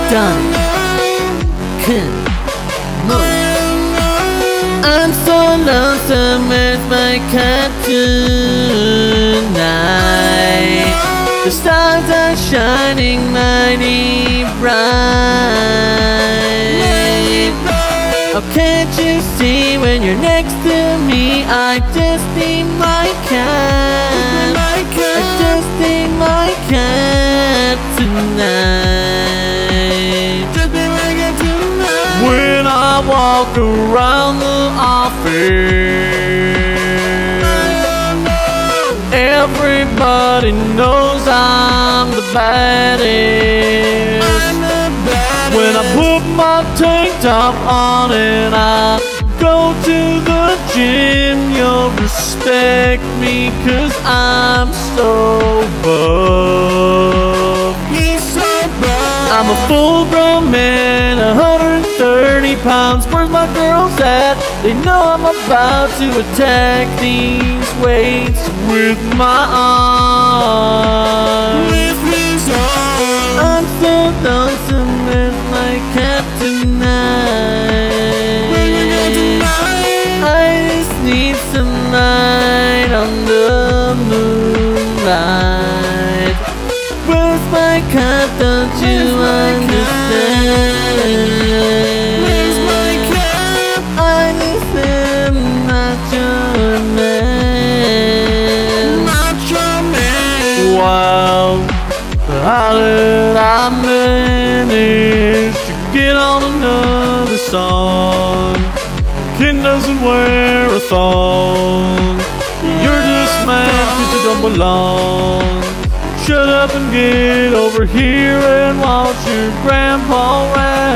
done. I'm so lonesome with my cat tonight. The stars are shining mighty bright. Oh, can't you see when you're next to me? I just need my cat. I just need my cat tonight. When I walk around the office, everybody knows I'm the baddest. When I put my tank top on and I go to the gym, you'll respect me 'cause I'm so buff. I'm a full-grown man, 130 pounds. Where's my girls at? They know I'm about to attack these weights with my arms. I'm so lonesome with my cat tonight. I just need some light on the moonlight. Where's my cat, don't you understand? Where's my cat? I just am not your man. Not your man. Wow, how did I manage to get on another song? Kid doesn't wear a thong. You're just mad 'cause you don't belong. Shut up and get over here and watch your grandpa rap.